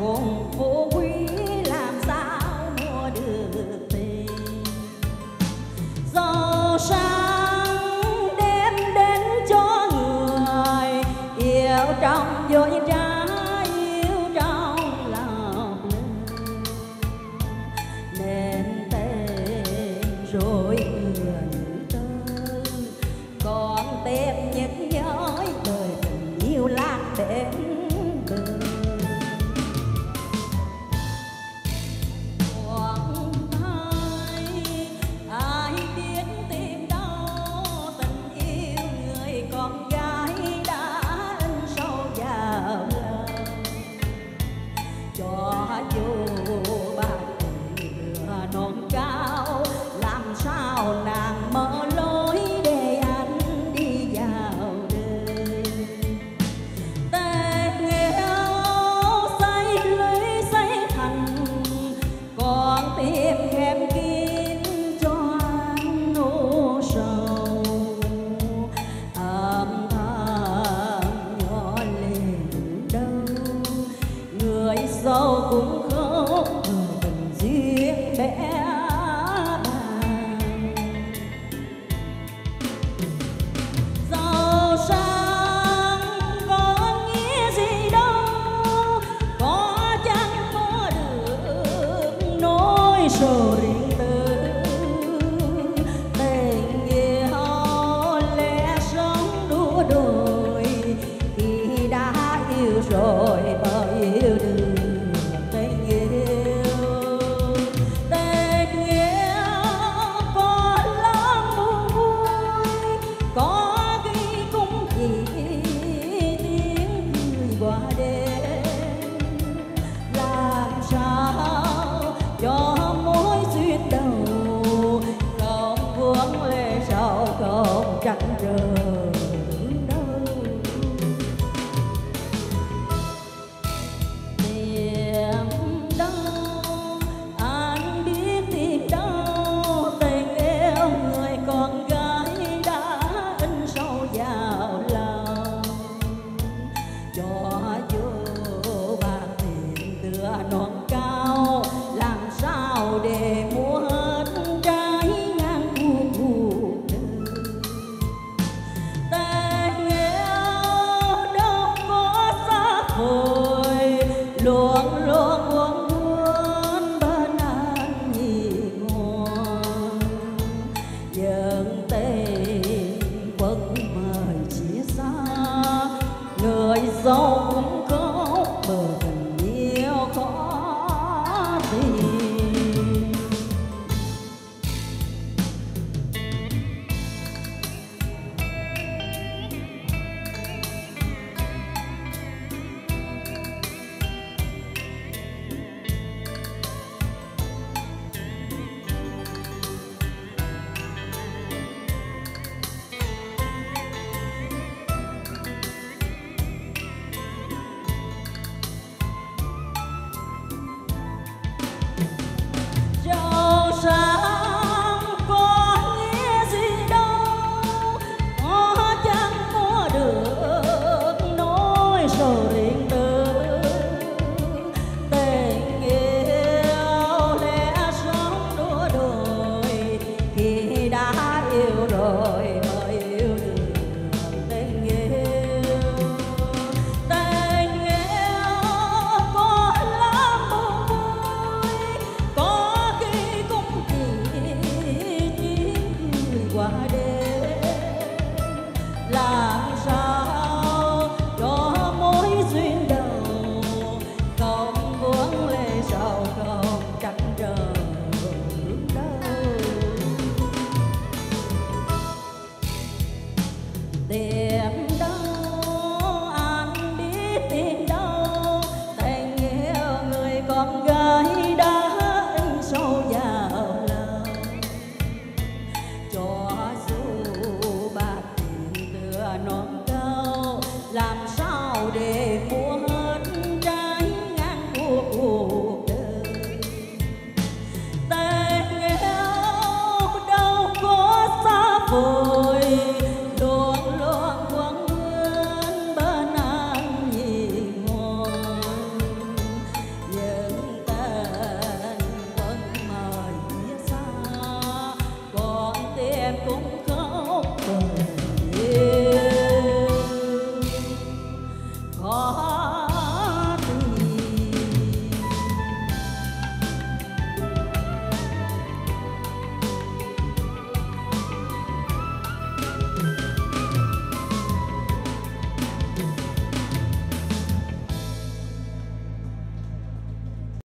cùng phú quý làm sao mua được tiền. Giàu sang đem đến cho người yêu trong dối trá, yêu trong lòng nên tên rồi người tơ còn tem nhức nhói đời tình yêu lạc đến bờ. Quảng Thái ai biết tìm đâu tình yêu người con gái đã in sâu vào lòng, cho dù bạn lửa non cao làm sao nàng mở lối để anh đi vào đời. Tết nghèo xây lũy xây thành còn tìm khép kín cho anh nỗi sầu, âm thầm nhỏ lên đâu người giàu cũng khóc tình duyên bé bàng. Giàu sang có nghĩa gì đâu, có chẳng mua được nỗi sầu riêng tư. Tình yêu lẽ sống đua đôi khi đã yêu rồi mới yêu được tình yêu. Tình yêu có lắm buồn vui, có khi cũng chỉ tiếng cười qua đêm. Làm sao cho mối duyên đầu không vương lệ sầu không trăn trở đâu. Tìm đâu anh biết tìm đâu tình yêu người con gái đã in sâu vào lòng, cho dù bạc tiền tựa non cao làm sao để mua hết trái ngang cuộc đời. Tình yêu đâu có xa vời luôn luôn luôn luôn bên anh hiền ngoan, nhưng tình vẫn mời chia xa người giàu cũng khóc bờ tình yêu khó tìm. Giàu sang có nghĩa gì đâu, có chẳng mua được nỗi sầu riêng tư. Tình yêu lẽ sống đua đôi khi đã yêu rồi mới yêu được tình yêu. Tình yêu có lắm buồn vui, có khi cũng chỉ tiếng cười qua đêm. Làm sao cho mối duyên đầu không vương lệ sầu không trăn trở đâu. Tìm đâu anh biết tìm đâu tình yêu người con gái đã in sâu vào lòng, cho dù bạc tiền tựa non cao làm sao để